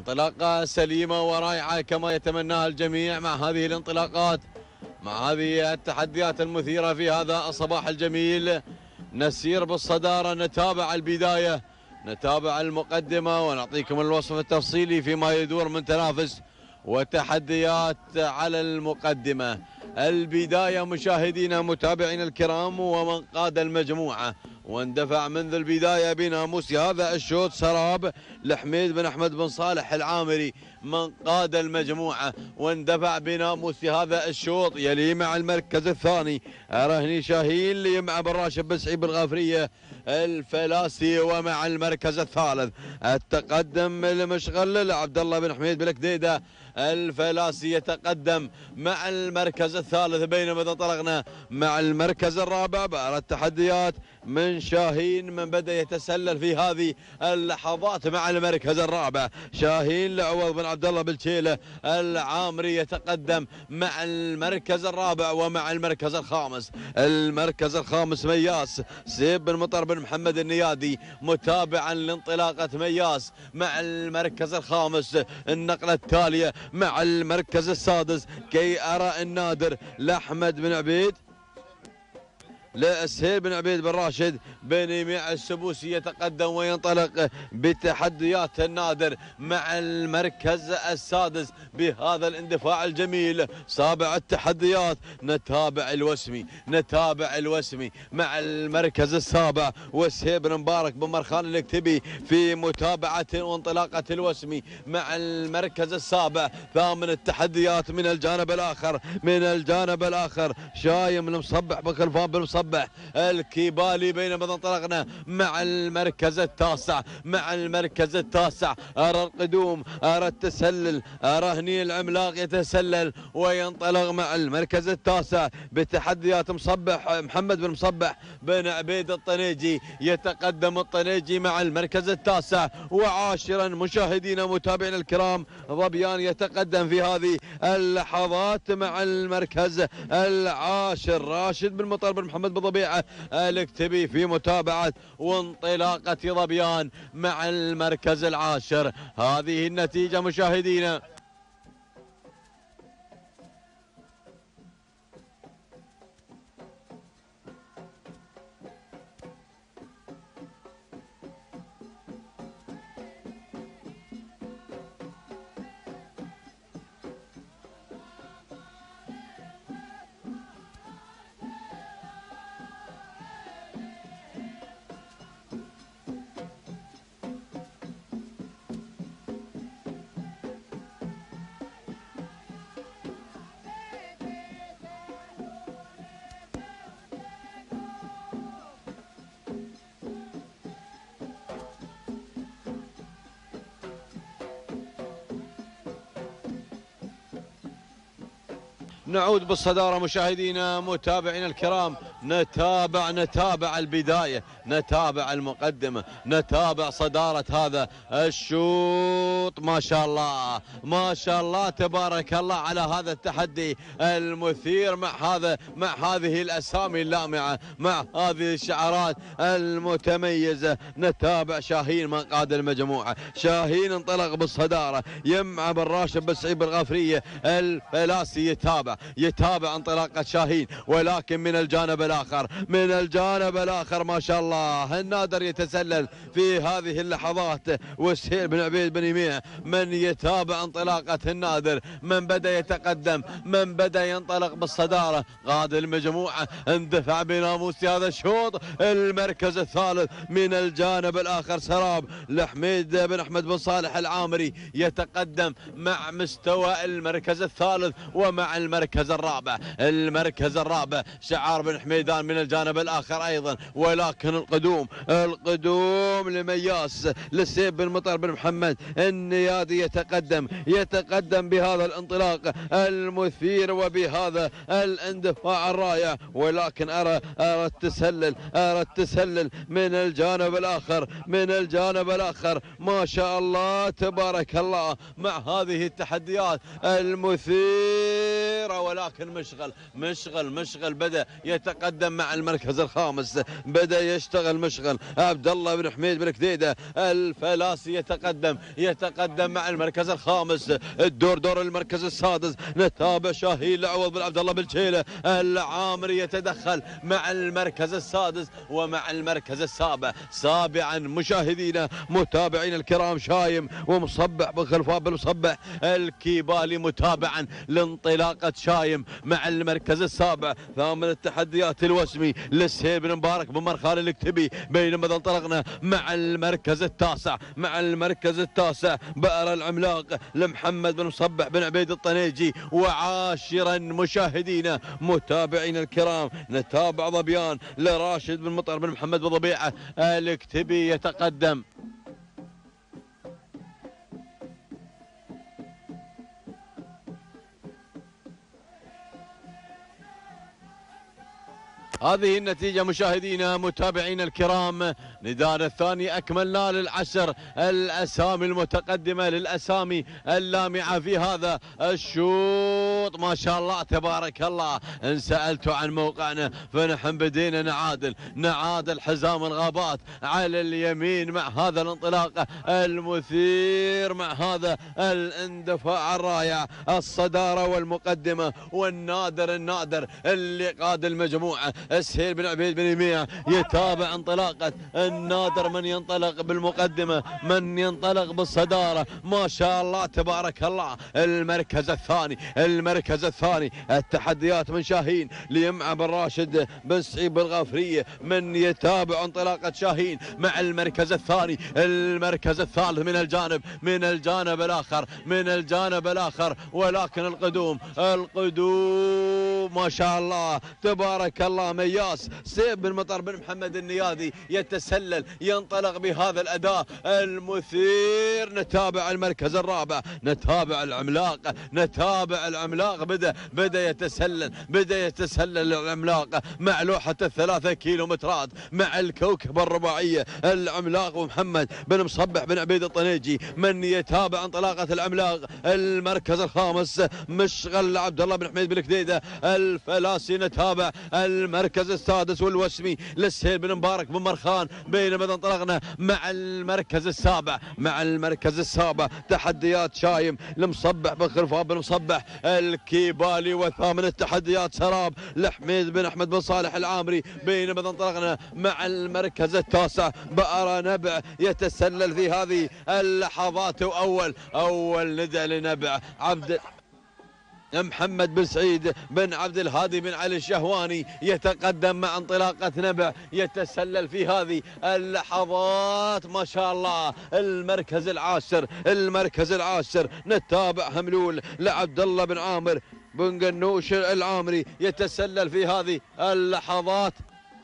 انطلاقة سليمة ورائعة كما يتمناها الجميع مع هذه الانطلاقات، مع هذه التحديات المثيرة في هذا الصباح الجميل. نسير بالصدارة، نتابع البداية، نتابع المقدمة ونعطيكم الوصف التفصيلي فيما يدور من تنافس وتحديات على المقدمة. البداية مشاهدينا متابعينا الكرام، ومن قاد المجموعة واندفع منذ البداية بناموس هذا الشوط سراب لحميد بن أحمد بن صالح العامري. من قاد المجموعة واندفع بناموس هذا الشوط، يلي مع المركز الثاني رهني شاهين اللي مع بن راشد بن سعيد بالغافرية الفلاسي، ومع المركز الثالث التقدم المشغل لعبد الله بن حميد بالكديدة الفلاسي يتقدم مع المركز الثالث. بينما انطلقنا مع المركز الرابع بعد التحديات من شاهين من بدأ يتسلل في هذه اللحظات مع المركز الرابع. شاهين لعوض بن عبد الله بالشيله العامري يتقدم مع المركز الرابع، ومع المركز الخامس. المركز الخامس مياس سيب بن مطر بن محمد النيادي متابعا لانطلاقة مياس مع المركز الخامس. النقلة التالية مع المركز السادس كي أرى النادر لأحمد بن عبيد لسهيل بن عبيد بن راشد بن يميع السبوسي يتقدم وينطلق بتحديات النادر مع المركز السادس بهذا الاندفاع الجميل. سابع التحديات نتابع الوسمي مع المركز السابع، وسهيل بن مبارك بن مرخان الاكتبي في متابعة وانطلاقة الوسمي مع المركز السابع. ثامن التحديات من الجانب الآخر شايم المصبح بخلفان بالمصبح الكيبالي. بينما انطلقنا مع المركز التاسع أرى القدوم، أرى التسلل، أرى هني العملاق يتسلل وينطلق مع المركز التاسع بتحديات مصبح محمد بن مصبح بن عبيد الطنيجي. يتقدم الطنيجي مع المركز التاسع. وعاشرا مشاهدينا متابعينا الكرام ظبيان يتقدم في هذه اللحظات مع المركز العاشر. راشد بن مطر بن محمد بن ضبيعة الاكتبي في متابعة وانطلاقة ظبيان مع المركز العاشر. هذه النتيجة مشاهدينا. نعود بالصدارة مشاهدينا متابعينا الكرام. نتابع البداية، نتابع المقدمة، نتابع صدارة هذا الشوط. ما شاء الله تبارك الله على هذا التحدي المثير مع هذه الأسامي اللامعة، مع هذه الشعارات المتميزة. نتابع شاهين من قاد المجموعة. شاهين انطلق بالصدارة يمع بن راشد بن سعيد بالغافرية الفلاسي يتابع انطلاقة شاهين، ولكن من الجانب الآخر ما شاء الله النادر يتسلل في هذه اللحظات. وسهيل بن عبيد بن يميع من يتابع انطلاقة النادر، من بدأ يتقدم، من بدأ ينطلق بالصدارة. قاد المجموعة اندفع بناموس هذا الشوط. المركز الثالث من الجانب الآخر سراب لحميد بن أحمد بن صالح العامري يتقدم مع مستوى المركز الثالث ومع المركز الرابع شعار بن حميدان من الجانب الآخر أيضا. ولكن القدوم لمياس لسيب بن مطر بن محمد النيادي يتقدم بهذا الانطلاق المثير وبهذا الاندفاع الرائع. ولكن أرى التسلل من الجانب الآخر. ما شاء الله تبارك الله مع هذه التحديات المثيرة. ولكن مشغل بدأ يتقدم يتقدم مع المركز الخامس، بدأ يشتغل مشغل عبد الله بن حميد بن كديدة الفلاسي يتقدم مع المركز الخامس. الدور دور المركز السادس، نتابع شاهين العوض بن عبد الله بالجيله العامري يتدخل مع المركز السادس ومع المركز السابع. سابعا مشاهدينا متابعين الكرام شايم ومصبح بن خلفان بن مصبح الكيبالي متابعا لانطلاقة شايم مع المركز السابع. ثامن التحديات الوسمي للسهيل بن مبارك بن مرخان الكتبي، بينما انطلقنا مع المركز التاسع بئر العملاق لمحمد بن مصبح بن عبيد الطنيجي. وعاشرا مشاهدينا متابعين الكرام نتابع ظبيان لراشد بن مطر بن محمد بن ضبيعه الكتبي يتقدم. هذه النتيجة مشاهدينا متابعينا الكرام. ندانا الثاني أكملنا للعشر الأسامي المتقدمة للأسامي اللامعة في هذا الشوط. ما شاء الله تبارك الله. إن سألتوا عن موقعنا فنحن بدينا نعادل حزام الغابات على اليمين مع هذا الانطلاق المثير، مع هذا الاندفاع الرائع، الصدارة والمقدمة والنادر اللي قاد المجموعة. السهيل بن عبيد بن يميع يتابع انطلاقة النادر، من ينطلق بالمقدمة من ينطلق بالصدارة. ما شاء الله تبارك الله. المركز الثاني التحديات من شاهين ليمع بن راشد بن سعيد بن غافرية، من يتابع انطلاقة شاهين مع المركز الثاني. المركز الثالث من الجانب الآخر ولكن القدوم ما شاء الله تبارك الله. مياس سيف بن مطر بن محمد النيادي يتسلل ينطلق بهذا الأداء المثير. نتابع المركز الرابع، نتابع العملاق بدأ يتسلل العملاق مع لوحة 3 كيلومترات مع الكوكب الرباعية. العملاق ومحمد بن مصبح بن عبيد الطنيجي من يتابع انطلاقة العملاق. المركز الخامس مشغل عبد الله بن حميد بن كديدة الفلاسي. نتابع المركز السادس والوسمي للسهيل بن مبارك بن مرخان، بينما انطلقنا مع المركز السابع تحديات شايم لمصبح بن خلفان بن مصبح الكيبالي. وثامن التحديات سراب لحميد بن احمد بن صالح العامري، بينما انطلقنا مع المركز التاسع بئر نبع يتسلل في هذه اللحظات. اول ندى لنبع محمد بن سعيد بن عبد الهادي بن علي الشهواني يتقدم مع انطلاقة نبع يتسلل في هذه اللحظات. ما شاء الله. المركز العاشر نتابع هملول لعبد الله بن عامر بن قنوش العامري يتسلل في هذه اللحظات.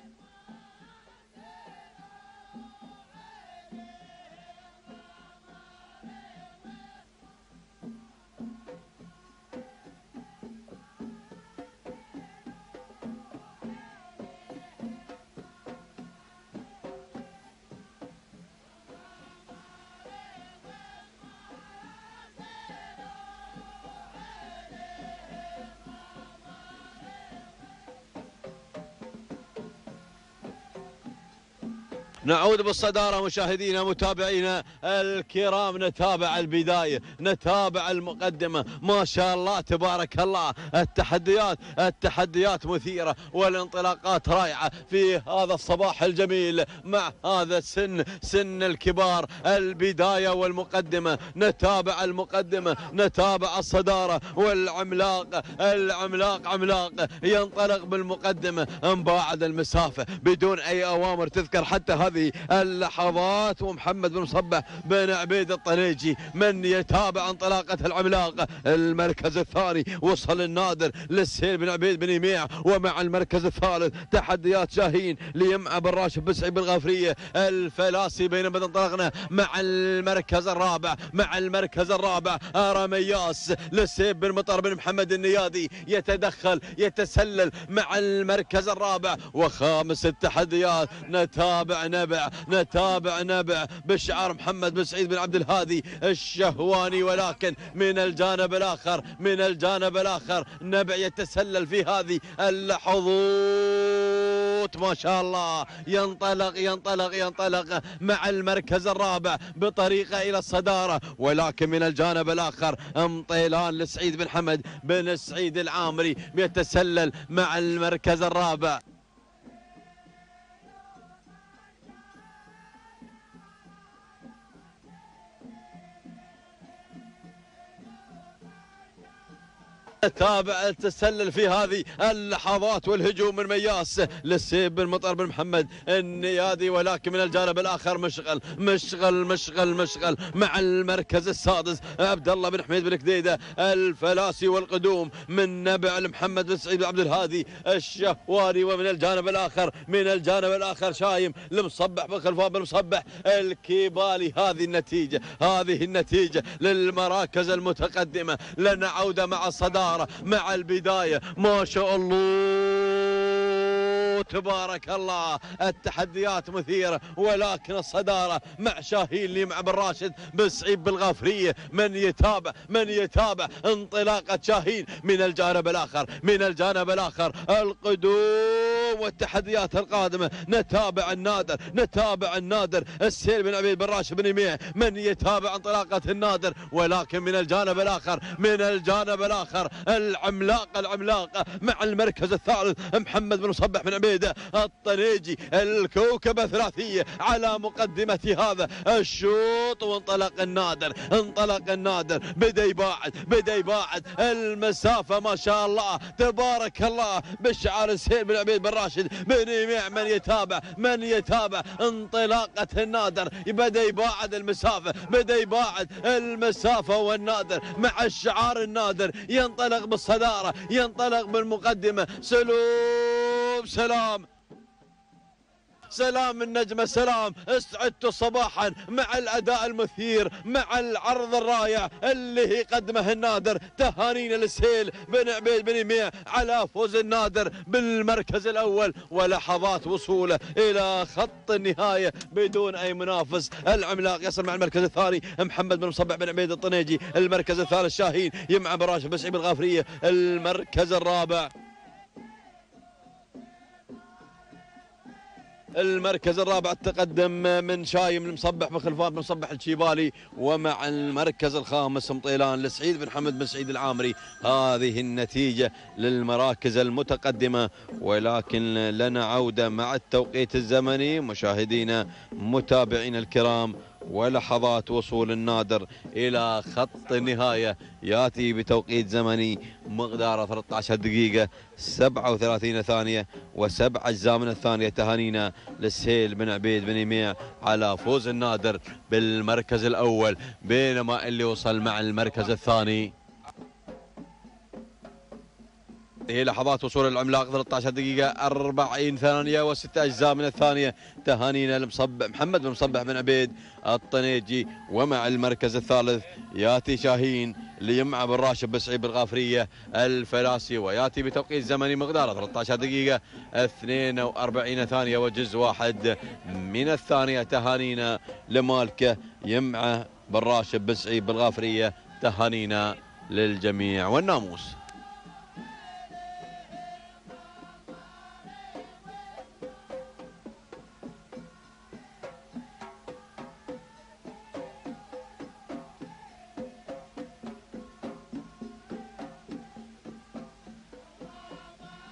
نعود بالصدارة مشاهدينا متابعينا الكرام. نتابع البداية، نتابع المقدمة. ما شاء الله تبارك الله. التحديات مثيرة والانطلاقات رائعة في هذا الصباح الجميل مع هذا سن الكبار. البداية والمقدمة، نتابع المقدمة، نتابع الصدارة والعملاق. عملاق ينطلق بالمقدمة مباعد المسافة بدون أي أوامر تذكر حتى هذه اللحظات. ومحمد بن مصبح بن عبيد الطنيجي من يتابع انطلاقة العملاق. المركز الثاني وصل النادر للسهيل بن عبيد بن يميع، ومع المركز الثالث تحديات شاهين ليمع بن راشد بن سعيد بن غافرية الفلاسي، بينما انطلقنا مع المركز الرابع رمياس للسيف بن مطر بن محمد النيادي يتسلل مع المركز الرابع. وخامس التحديات نتابع نبع بشعار محمد بن سعيد بن عبد الهادي الشهواني، ولكن من الجانب الآخر نبع يتسلل في هذه اللحظات ما شاء الله، ينطلق مع المركز الرابع بطريقة إلى الصدارة، ولكن من الجانب الآخر امطيلان لسعيد بن حمد بن سعيد العامري يتسلل مع المركز الرابع. تابع التسلل في هذه اللحظات والهجوم من مياس للسيب بن مطر بن محمد النيادي، ولكن من الجانب الاخر مشغل مع المركز السادس عبد الله بن حميد بن كديده الفلاسي، والقدوم من نبع محمد بن سعيد بن عبد الهادي الشهواني، ومن الجانب الاخر شايم المصبح بن خلفان بن مصبح الكيبالي. هذه النتيجه للمراكز المتقدمه. لنا عوده مع الصدارة مع البداية ما شاء الله تبارك الله، التحديات مثيرة، ولكن الصدارة مع شاهين لي مع بن راشد بن سعيد بالغافرية. من يتابع انطلاقة شاهين من الجانب الآخر القدوم والتحديات القادمة. نتابع النادر السيل بن عبيد بن راشد بن يميع، من يتابع انطلاقة النادر، ولكن من الجانب الآخر العملاق مع المركز الثالث محمد بن مصبح بن عبيده الطنيجي الكوكبة ثلاثية على مقدمة هذا الشوط. وانطلق النادر بدا يباعد المسافة ما شاء الله تبارك الله بشعار السيل بن عبيد بن راشد بن يميع. من يتابع انطلاقة النادر بدا يباعد المسافة والنادر مع الشعار النادر ينطلق بالصدارة، ينطلق بالمقدمة. سلام النجمة، سلام استعدتوا صباحا مع الأداء المثير، مع العرض الرائع اللي قدمه النادر. تهانينا للسيل بن عبيد بن يميع على فوز النادر بالمركز الأول ولحظات وصوله إلى خط النهاية بدون أي منافس. العملاق يصل مع المركز الثاني محمد بن مصبح بن عبيد الطنيجي، المركز الثالث شاهين يمع بن راشد بن سعيد بالغافرية، المركز الرابع تقدم من شايم المصبح بن خلفان بن مصبح الشيبالي، ومع المركز الخامس مطيلان لسعيد بن حمد بن سعيد العامري. هذه النتيجة للمراكز المتقدمة، ولكن لنا عودة مع التوقيت الزمني مشاهدينا متابعينا الكرام، ولحظات وصول النادر إلى خط النهاية يأتي بتوقيت زمني مقداره 13 دقيقة 37 ثانية و7 أجزاء من الثانية. تهانينا للسيل بن عبيد بن يميع على فوز النادر بالمركز الأول، بينما اللي وصل مع المركز الثاني. هي لحظات وصول العملاق 13 دقيقة 40 ثانية و6 أجزاء من الثانية. تهانينا محمد بن مصبح بن عبيد الطنيجي، ومع المركز الثالث ياتي شاهين ليمع بن راشد بن سعيد بالغافرية الفلاسي، وياتي بتوقيت زمني مقداره 13 دقيقة 42 ثانية وجزء واحد من الثانية. تهانينا لمالكه يمع بن راشد بن سعيد بالغافرية، تهانينا للجميع والناموس.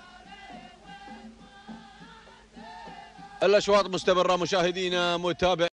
الأشواط مستمرة مشاهدينا متابعين.